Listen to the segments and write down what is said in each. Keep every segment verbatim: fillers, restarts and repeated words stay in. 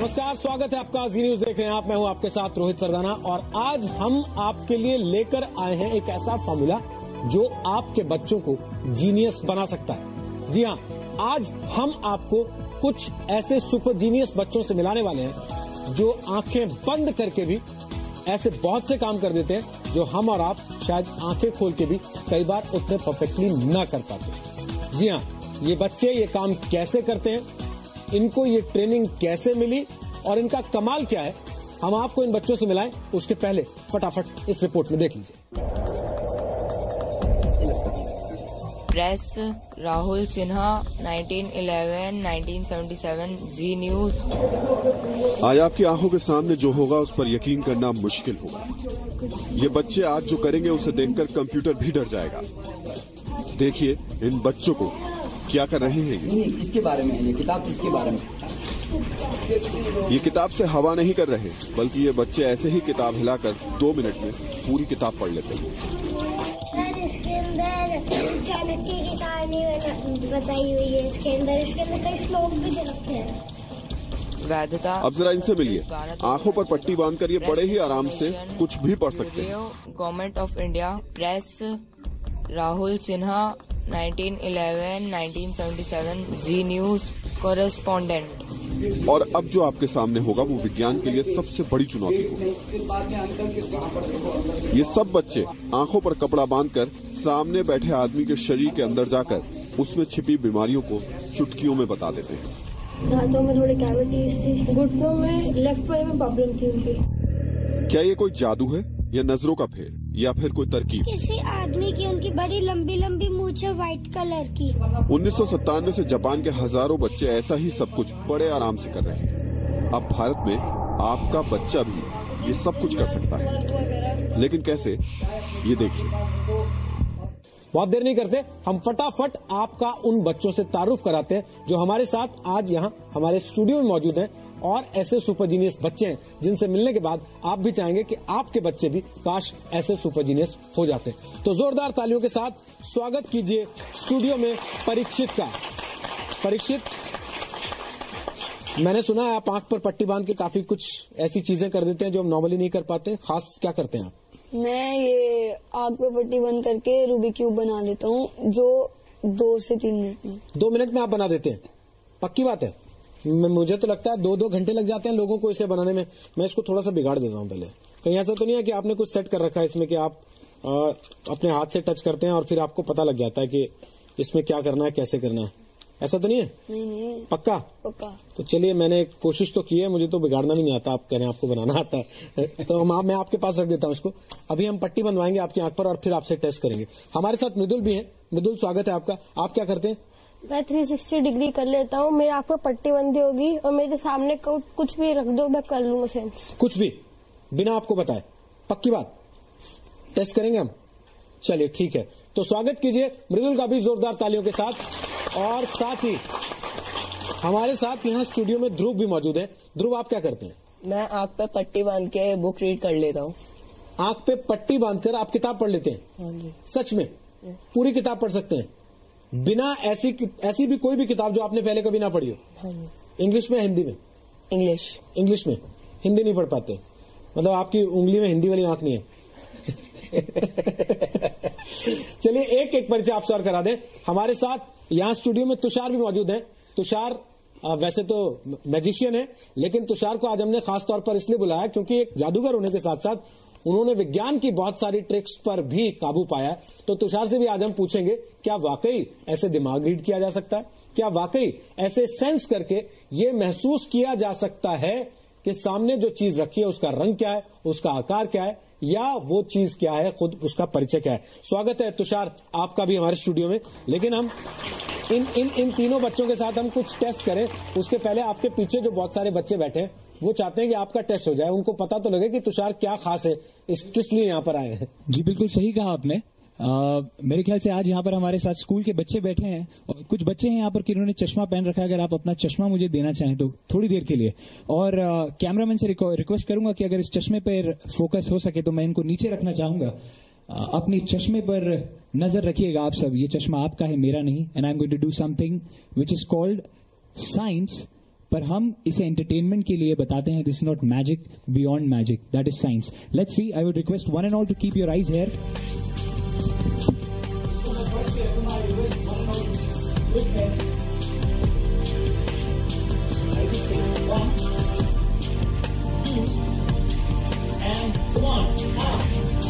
नमस्कार, स्वागत है आपका। जी न्यूज देख रहे हैं आप। मैं हूं आपके साथ रोहित सरदाना और आज हम आपके लिए लेकर आए हैं एक ऐसा फॉर्मूला जो आपके बच्चों को जीनियस बना सकता है। जी हां, आज हम आपको कुछ ऐसे सुपर जीनियस बच्चों से मिलाने वाले हैं जो आंखें बंद करके भी ऐसे बहुत से काम कर देते हैं जो हम और आप शायद आंखें खोल के भी कई बार उतने परफेक्टली ना कर पाते। जी हां, ये बच्चे ये काम कैसे करते हैं, इनको ये ट्रेनिंग कैसे मिली और इनका कमाल क्या है, हम आपको इन बच्चों से मिलाएं। उसके पहले फटाफट इस रिपोर्ट में देख लीजिए। Press Rahul Sinha nineteen eleven nineteen seventy seven Zee news. आज आपकी आंखों के सामने जो होगा उस पर यकीन करना मुश्किल होगा। ये बच्चे आज जो करेंगे उसे देखकर कंप्यूटर भी डर जाएगा। देखिए इन बच्चों को क्या कर रहे हैं। ये इसके बारे में ये किताब इसके बारे में ये किताब से हवा नहीं कर रहे, बल्कि ये बच्चे ऐसे ही किताब हिलाकर दो मिनट में पूरी किताब पढ़ लेते हैं। इसके अंदर ज्योमेट्री की कहानी बताई हुई है। इसके अंदर इसके अंदर कई श्लोक भी रखे हैं। वैधता। अब जरा इनसे मिलिए। आंखों पर पट्टी बांधकर ये बड़े ही आराम से कुछ भी पढ़ सकते हैं। Government of India. Press Rahul Sinha nineteen eleven nineteen seventy seven Zee news correspondent. और अब जो आपके सामने होगा वो विज्ञान के लिए सबसे बड़ी चुनौती होगी। ये सब बच्चे आंखों पर कपड़ा बांधकर सामने बैठे आदमी के शरीर के अंदर जाकर उसमें छिपी बीमारियों को चुटकियों में बता देते हैं। दांतों में थोड़ी कैविटीज थी, घुटनों में, लेफ्ट पाई में प्रॉब्लम थी उनकी। क्या ये कोई जादू है या नजरों का फेर या फिर कोई तरकीब? किसी आदमी की उनकी बड़ी लंबी लंबी मूंछ है व्हाइट कलर की। उन्नीस सौ सत्तानवे से जापान के हजारों बच्चे ऐसा ही सब कुछ बड़े आराम से कर रहे हैं। अब भारत में आपका बच्चा भी ये सब कुछ कर सकता है, लेकिन कैसे, ये देखिए। बहुत देर नहीं करते, हम फटाफट आपका उन बच्चों से तारुफ कराते हैं जो हमारे साथ आज यहाँ हमारे स्टूडियो में मौजूद हैं और ऐसे सुपर जीनियस बच्चे हैं जिनसे मिलने के बाद आप भी चाहेंगे कि आपके बच्चे भी काश ऐसे सुपर जीनियस हो जाते। तो जोरदार तालियों के साथ स्वागत कीजिए स्टूडियो में परीक्षित का। परीक्षित, मैंने सुना है आप आंख पर पट्टी बांध के काफी कुछ ऐसी चीजें कर देते हैं जो हम नॉर्मली नहीं कर पाते। खास क्या करते हैं आप? मैं ये आंख पे पट्टी बंद करके रूबिक क्यूब बना लेता हूँ, जो दो से तीन मिनट में दो मिनट में आप बना देते हैं? पक्की बात है? मुझे तो लगता है दो दो घंटे लग जाते हैं लोगों को इसे बनाने में। मैं इसको थोड़ा सा बिगाड़ देता हूँ पहले। कहीं ऐसा तो नहीं है कि आपने कुछ सेट कर रखा है इसमें कि आप आ, अपने हाथ से टच करते हैं और फिर आपको पता लग जाता है कि इसमें क्या करना है, कैसे करना है? ऐसा तो नहीं है? नहीं नहीं। पक्का? पक्का। तो चलिए, मैंने कोशिश तो की है, मुझे तो बिगाड़ना नहीं आता। आप कह रहे हैं आपको बनाना आता है तो हम आप, मैं आपके पास रख देता हूँ इसको। अभी हम पट्टी बनवाएंगे आपकी आंख पर और फिर आपसे टेस्ट करेंगे। हमारे साथ मृदुल भी है। मृदुल, स्वागत है आपका। आप क्या करते हैं? मैं थ्री सिक्सटी डिग्री कर लेता हूँ। मेरी आंख पर पट्टी बंदी होगी और मेरे सामने कुछ भी रख दो, मैं कर लूंगा सेम। कुछ भी बिना आपको बताए? पक्की बात? टेस्ट करेंगे हम। चलिए ठीक है, तो स्वागत कीजिए मृदुल का भी जोरदार तालियों के साथ। और साथ ही हमारे साथ यहाँ स्टूडियो में ध्रुव भी मौजूद है। ध्रुव, आप क्या करते हैं? मैं आंख पे पट्टी बांध के बुक रीड कर लेता हूँ। आंख पे पट्टी बांधकर आप किताब पढ़ लेते हैं? हाँ जी। सच में? पूरी किताब पढ़ सकते हैं बिना ऐसी ऐसी भी कोई भी किताब जो आपने पहले कभी ना पढ़ी हो? हाँ जी। इंग्लिश में, हिंदी में? इंग्लिश। इंग्लिश में? हिंदी नहीं पढ़ पाते? मतलब आपकी उंगली में हिंदी वाली आंख नहीं है? चलिए एक एक परिचय आपसे और करा दें। हमारे साथ यहाँ स्टूडियो में तुषार भी मौजूद हैं। तुषार वैसे तो मैजिशियन है, लेकिन तुषार को आज हमने खास तौर पर इसलिए बुलाया क्योंकि एक जादूगर होने के साथ साथ उन्होंने विज्ञान की बहुत सारी ट्रिक्स पर भी काबू पाया है। तो तुषार से भी आज हम पूछेंगे, क्या वाकई ऐसे दिमाग रीड किया जा सकता है? क्या वाकई ऐसे सेंस करके ये महसूस किया जा सकता है कि सामने जो चीज रखी है उसका रंग क्या है, उसका आकार क्या है, या वो चीज क्या है, खुद उसका परिचय क्या है? स्वागत है तुषार आपका भी हमारे स्टूडियो में। लेकिन हम इन इन इन तीनों बच्चों के साथ हम कुछ टेस्ट करें उसके पहले आपके पीछे जो बहुत सारे बच्चे बैठे हैं वो चाहते हैं कि आपका टेस्ट हो जाए, उनको पता तो लगे कि तुषार क्या खास है, किस लिए यहाँ पर आए हैं। जी बिल्कुल सही कहा आपने। आ, मेरे ख्याल से आज यहाँ पर हमारे साथ स्कूल के बच्चे बैठे हैं और कुछ बच्चे हैं यहाँ पर जिन्होंने चश्मा पहन रखा है। अगर आप अपना चश्मा मुझे देना चाहें तो थोड़ी देर के लिए, और कैमरामैन से रिक्वेस्ट करूंगा कि अगर इस चश्मे पर फोकस हो सके तो मैं इनको नीचे रखना चाहूंगा। अपनी चश्मे पर नजर रखिएगा आप सब। ये चश्मा आपका है, मेरा नहीं। And I am going to do something which is called science पर हम इसे एंटरटेनमेंट के लिए बताते हैं. This is not magic, beyond magic, that is science. Let's see. I would request one and all to keep your eyes here. And one, out.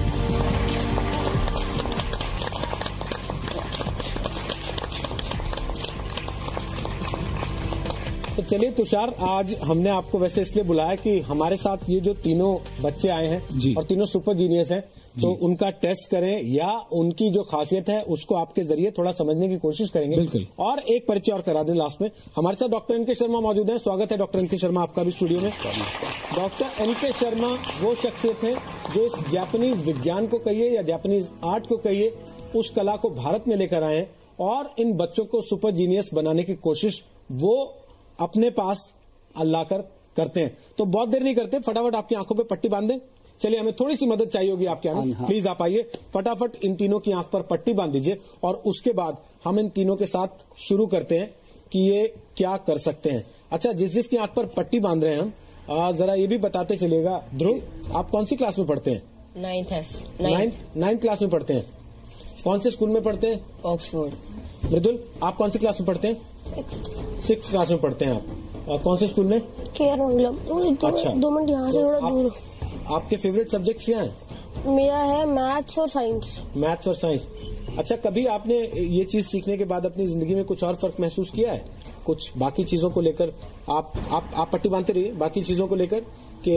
तो चलिए तुषार, आज हमने आपको वैसे इसलिए बुलाया कि हमारे साथ ये जो तीनों बच्चे आए हैं जी, और तीनों सुपर जीनियस हैं, तो उनका टेस्ट करें या उनकी जो खासियत है उसको आपके जरिए थोड़ा समझने की कोशिश करेंगे. बिल्कुल. और एक परिचय और करा दें लास्ट में. हमारे साथ डॉक्टर एन के शर्मा मौजूद हैं. स्वागत है डॉक्टर एन के शर्मा आपका भी स्टूडियो में. डॉक्टर एन के शर्मा वो शख्सियत है जो इस जापानीज विज्ञान को कहिए या जापानीज आर्ट को कहिए, उस कला को भारत में लेकर आए हैं और इन बच्चों को सुपर जीनियस बनाने की कोशिश वो अपने पास अल्लाह कर करते हैं. तो बहुत देर नहीं करते, फटाफट आपकी आंखों पे पट्टी बांध दें. चलिए, हमें थोड़ी सी मदद चाहिए होगी आपके यहाँ. हाँ. प्लीज आप आइए, फटाफट इन तीनों की आंख पर पट्टी बांध दीजिए और उसके बाद हम इन तीनों के साथ शुरू करते हैं कि ये क्या कर सकते हैं. अच्छा, जिस जिसकी आंख पर पट्टी बांध रहे हैं हम, आ, जरा ये भी बताते चलिएगा. ध्रुव, आप कौन सी क्लास में पढ़ते हैं? नाइन्थ है. नाइन्थ नाइन्थ क्लास में पढ़ते हैं. कौन से स्कूल में पढ़ते हैं? ऑक्सफोर्ड. मृदुल, आप कौन सी क्लास में पढ़ते हैं? सिक्स क्लास में पढ़ते हैं आप. और कौन से स्कूल में? केयर मंगलम. अच्छा. दो मिनट यहाँ से थोड़ा आप- दूर. आपके फेवरेट सब्जेक्ट्स क्या हैं? मेरा है मैथ्स और साइंस. मैथ्स और साइंस. अच्छा, कभी आपने ये चीज सीखने के बाद अपनी जिंदगी में कुछ और फर्क महसूस किया है? कुछ बाकी चीजों को लेकर? आप आप आप पट्टी बांधते रहिए. बाकी चीजों को लेकर कि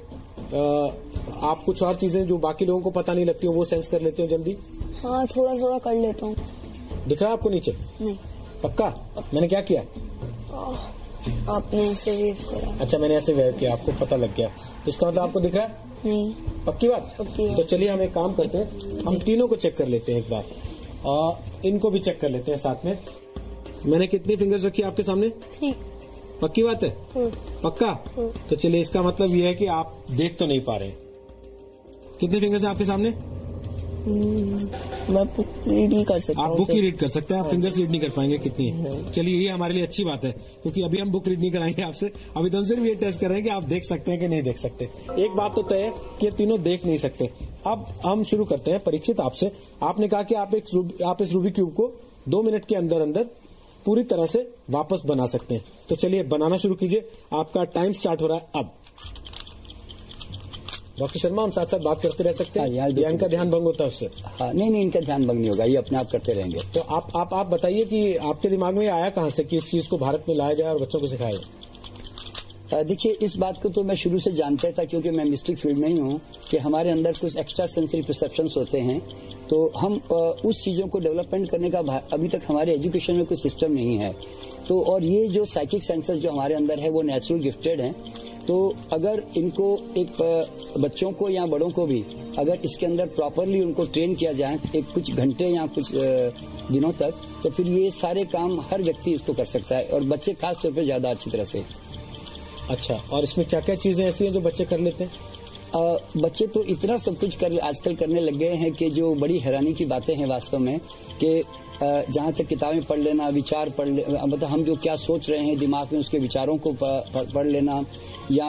आ, आप कुछ और चीजें जो बाकी लोगों को पता नहीं लगती हो वो सेंस कर लेते हो जल्दी? हाँ, थोड़ा थोड़ा कर लेता हूँ. दिख रहा है आपको नीचे? नहीं. पक्का? मैंने क्या किया? आपने इसे वेव करा. अच्छा, मैंने ऐसे वेव किया, आपको पता लग गया. तो इसका मतलब आपको दिख रहा है? नहीं. पक्की बात? पक्की बात. तो चलिए हम एक काम करते हैं, हम तीनों को चेक कर लेते हैं एक बार और इनको भी चेक कर लेते हैं साथ में. मैंने कितनी फिंगर्स रखी है आपके सामने? ठीक. पक्की बात है? हम्म. पक्का? तो चलिए, इसका मतलब ये है कि आप देख तो नहीं पा रहे. कितनी फिंगर्स हैं आपके सामने? मैं बुक रीड ही कर सकता आप हूँ. बुक ही रीड कर सकते हैं, आप फिंगर्स रीड नहीं कर पाएंगे कितनी है. चलिए, ये हमारे लिए अच्छी बात है क्योंकि अभी हम बुक रीड नहीं कराएंगे आपसे. अभी तो हमसे भी ये टेस्ट कर रहे हैं कि आप देख सकते हैं कि नहीं देख सकते. एक बात तो तय है कि ये तीनों देख नहीं सकते. अब हम शुरू करते हैं. परीक्षित, आपसे आपने कहा कि आप एक रूब- आप इस रूबिक क्यूब को दो मिनट के अंदर अंदर पूरी तरह से वापस बना सकते हैं. तो चलिए बनाना शुरू कीजिए. आपका टाइम स्टार्ट हो रहा है अब. डॉक्टर शर्मा, हम साथ साथ बात करते रह सकते हैं हाँ, या इनका ध्यान भंग होता है उससे? हाँ, नहीं नहीं, इनका ध्यान भंग नहीं होगा, ये अपने आप करते रहेंगे. तो आप आप आप बताइए कि आपके दिमाग में ये आया कहाँ से कि इस चीज को भारत में लाया जाए और बच्चों को सिखाया जाए? देखिए, इस बात को तो मैं शुरू से जानता था क्योंकि मैं मिस्टिक फील्ड में ही हूँ कि हमारे अंदर कुछ एक्स्ट्रा सेंसरी परसेप्शंस होते हैं. तो हम आ, उस चीजों को डेवलपमेंट करने का अभी तक हमारे एजुकेशन में कोई सिस्टम नहीं है. तो और ये जो साइकिक सेंसर्स जो हमारे अंदर है वो नेचुरल गिफ्टेड हैं. तो अगर इनको एक बच्चों को या बड़ों को भी अगर इसके अंदर प्रॉपरली उनको ट्रेन किया जाए एक कुछ घंटे या कुछ दिनों तक, तो फिर ये सारे काम हर व्यक्ति इसको कर सकता है और बच्चे खास तौर पे ज्यादा अच्छी तरह से. अच्छा, और इसमें क्या क्या चीजें ऐसी हैं जो बच्चे कर लेते हैं? आ, बच्चे तो इतना सब कुछ कर आजकल करने लग गए हैं कि जो बड़ी हैरानी की बातें हैं वास्तव में कि जहाँ तक किताबें पढ़ लेना, विचार पढ़ ले, मतलब हम जो क्या सोच रहे हैं दिमाग में उसके विचारों को पढ़ लेना या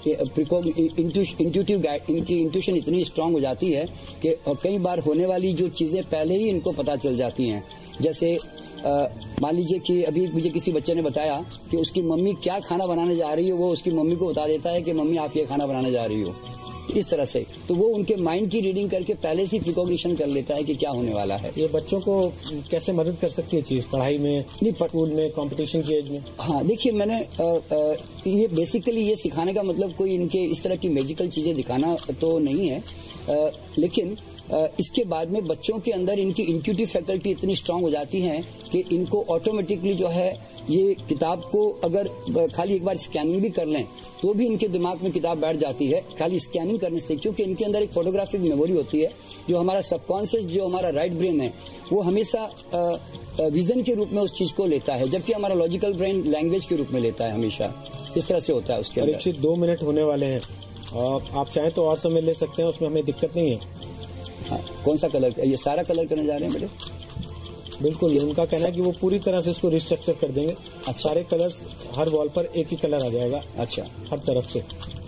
इंट्यूटिव इनकी इंट्यूशन इतनी स्ट्रांग हो जाती है कि कई बार होने वाली जो चीजें पहले ही इनको पता चल जाती हैं. जैसे मान लीजिए कि अभी मुझे किसी बच्चे ने बताया कि उसकी मम्मी क्या खाना बनाने जा रही है, वो उसकी मम्मी को बता देता है कि मम्मी आप ये खाना बनाने जा रही हो, इस तरह से. तो वो उनके माइंड की रीडिंग करके पहले से प्रिकॉग्निशन कर लेता है कि क्या होने वाला है. ये बच्चों को कैसे मदद कर सकती है चीज पढ़ाई में, स्कूल में, कंपटीशन की एज में? हाँ, देखिए, मैंने आ, आ, ये बेसिकली ये सिखाने का मतलब कोई इनके इस तरह की मैजिकल चीजें दिखाना तो नहीं है, आ, लेकिन इसके बाद में बच्चों के अंदर इनकी इंट्यूटिव फैकल्टी इतनी स्ट्रांग हो जाती है कि इनको ऑटोमेटिकली जो है ये किताब को अगर खाली एक बार स्कैनिंग भी कर लें तो भी इनके दिमाग में किताब बैठ जाती है खाली स्कैनिंग करने से, क्योंकि इनके अंदर एक फोटोग्राफिक मेमोरी होती है. जो हमारा सबकॉन्शियस, जो हमारा राइट ब्रेन है, वो हमेशा विजन के रूप में उस चीज को लेता है, जबकि हमारा लॉजिकल ब्रेन लैंग्वेज के रूप में लेता है. हमेशा इस तरह से होता है उसके अंदर. परीक्षित, दो मिनट होने वाले हैं और आप चाहें तो और समय ले सकते हैं, उसमें हमें दिक्कत नहीं है. हाँ, कौन सा कलर? ये सारा कलर करने जा रहे हैं बेटे? बिल्कुल, उनका कहना है कि वो पूरी तरह से इसको रिस्ट्रक्चर कर देंगे। अच्छा। सारे कलर्स हर वॉल पर एक ही कलर आ जाएगा। अच्छा। हर तरफ से,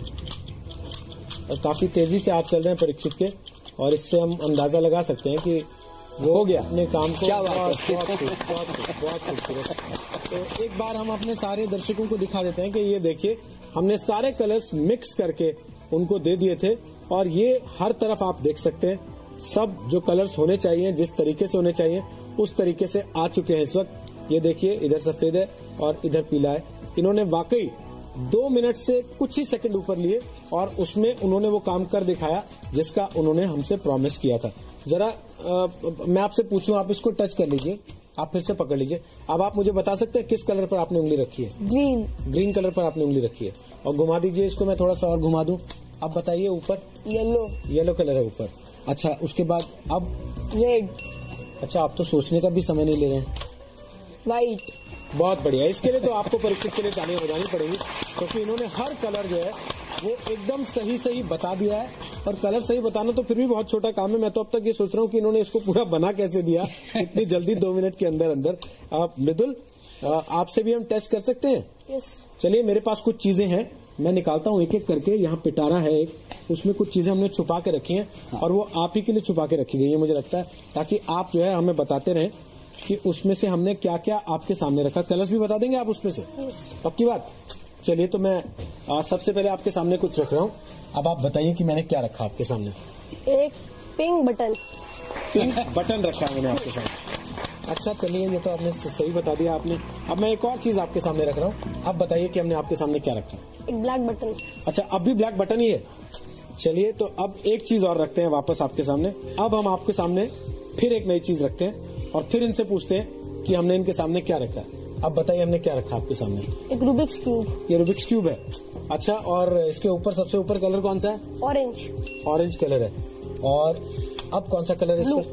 और काफी तेजी से आज चल रहे हैं परीक्षित के, और इससे हम अंदाजा लगा सकते हैं कि वो हो गया अपने काम को। क्या बात है, बहुत बहुत खूबसूरत। तो एक बार हम अपने सारे दर्शकों को दिखा देते हैं कि ये देखिए, हमने सारे कलर्स मिक्स करके उनको दे दिए थे, और ये हर तरफ आप देख सकते हैं सब जो कलर्स होने चाहिए, जिस तरीके से होने चाहिए उस तरीके से आ चुके हैं इस वक्त। ये देखिए, इधर सफेद है और इधर पीला है। इन्होंने वाकई दो मिनट से कुछ ही सेकंड ऊपर लिए और उसमें उन्होंने वो काम कर दिखाया जिसका उन्होंने हमसे प्रॉमिस किया था। जरा आ, मैं आपसे पूछूं, आप इसको टच कर लीजिए, आप फिर से पकड़ लीजिए। अब आप मुझे बता सकते हैं किस कलर पर आपने उंगली रखी है? ग्रीन। ग्रीन कलर पर आपने उंगली रखी है, और घुमा दीजिए इसको, मैं थोड़ा सा और घुमा दूं। अब बताइए, ऊपर येलो। येलो कलर है ऊपर। अच्छा, उसके बाद अब रेड। अच्छा, आप तो सोचने का भी समय नहीं ले रहे हैं। व्हाइट। बहुत बढ़िया। इसके लिए तो आपको परीक्षित के लिए तालियां बजानी पड़ेगी, क्योंकि इन्होंने हर कलर जो है वो एकदम सही सही बता दिया है। और कलर सही बताना तो फिर भी बहुत छोटा काम है। मैं तो अब तक ये सोच रहा हूँ कि इन्होंने इसको पूरा बना कैसे दिया इतनी जल्दी, दो मिनट के अंदर अंदर। मृदुल, आपसे भी हम टेस्ट कर सकते हैं? यस। चलिए, मेरे पास कुछ चीजें हैं, मैं निकालता हूँ एक एक करके। यहाँ पिटारा है एक, उसमें कुछ चीजें हमने छुपा के रखी हैं, और वो आप ही के लिए छुपा के रखी गई है मुझे लगता है, ताकि आप जो है हमें बताते रहें कि उसमें से हमने क्या क्या आपके सामने रखा। कलर्स भी बता देंगे आप उसमें से? पक्की बात। चलिए, तो मैं आ, सबसे पहले आपके सामने कुछ रख रहा हूँ। अब आप बताइए कि मैंने क्या रखा आपके सामने। एक पिंक बटन। पिंक बटन रखा है मैंने आपके सामने। अच्छा, चलिए, ये तो आपने सही बता दिया आपने। अब मैं एक और चीज आपके सामने रख रहा हूँ, अब बताइए कि हमने आपके सामने क्या रखा। एक ब्लैक बटन। अच्छा, अब भी ब्लैक बटन ही है। चलिए, तो अब एक चीज और रखते हैं वापस आपके सामने। अब हम आपके सामने फिर एक नई चीज रखते हैं, और फिर इनसे पूछते हैं कि हमने इनके सामने क्या रखा है। अब बताइए, हमने क्या रखा आपके सामने? एक रूबिक्स क्यूब। ये रूबिक्स क्यूब है। अच्छा, और इसके ऊपर सबसे ऊपर कलर कौन सा है? ऑरेंज। ऑरेंज कलर है। और अब कौन सा कलर है इस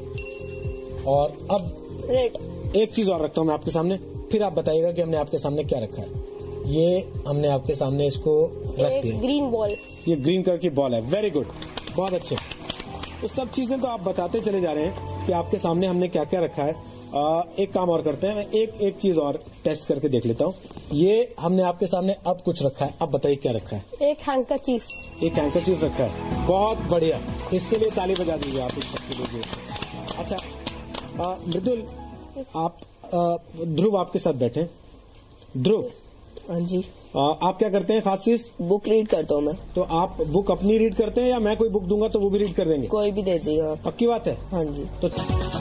पर? और अब रेड। एक चीज और रखता हूँ मैं आपके सामने, फिर आप बताइएगा कि हमने आपके सामने क्या रखा है। ये हमने आपके सामने इसको रख दिया, ग्रीन बॉल। ये ग्रीन कलर की बॉल है। वेरी गुड, बहुत अच्छे। तो सब चीजें तो आप बताते चले जा रहे हैं कि आपके सामने हमने क्या क्या रखा है। आ, एक काम और करते हैं, मैं एक एक चीज और टेस्ट करके देख लेता हूँ। ये हमने आपके सामने अब कुछ रखा है, अब बताइए क्या रखा है। एक हैंकरचीफ। एक हैंकरचीफ रखा है, बहुत बढ़िया। इसके लिए ताली बजा दीजिए आप। इस अच्छा, मृदुल, आप आ, ध्रुव आपके साथ बैठे। ध्रुव। हाँ जी। आ, आप क्या करते हैं खास चीज? बुक रीड करता हूँ मैं। तो आप बुक अपनी रीड करते हैं, या मैं कोई बुक दूंगा तो वो भी रीड कर देंगे? कोई भी दे दिए आप। पक्की बात है? हाँ जी। तो